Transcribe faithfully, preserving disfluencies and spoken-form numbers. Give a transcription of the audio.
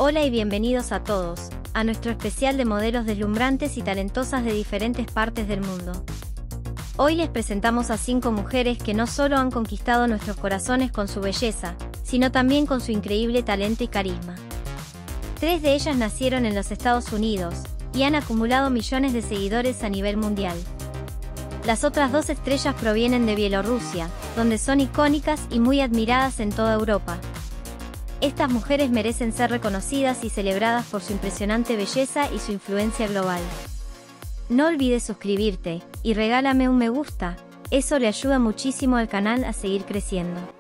Hola y bienvenidos a todos, a nuestro especial de modelos deslumbrantes y talentosas de diferentes partes del mundo. Hoy les presentamos a cinco mujeres que no solo han conquistado nuestros corazones con su belleza, sino también con su increíble talento y carisma. Tres de ellas nacieron en los Estados Unidos, y han acumulado millones de seguidores a nivel mundial. Las otras dos estrellas provienen de Bielorrusia, donde son icónicas y muy admiradas en toda Europa. Estas mujeres merecen ser reconocidas y celebradas por su impresionante belleza y su influencia global. No olvides suscribirte, y regálame un me gusta, eso le ayuda muchísimo al canal a seguir creciendo.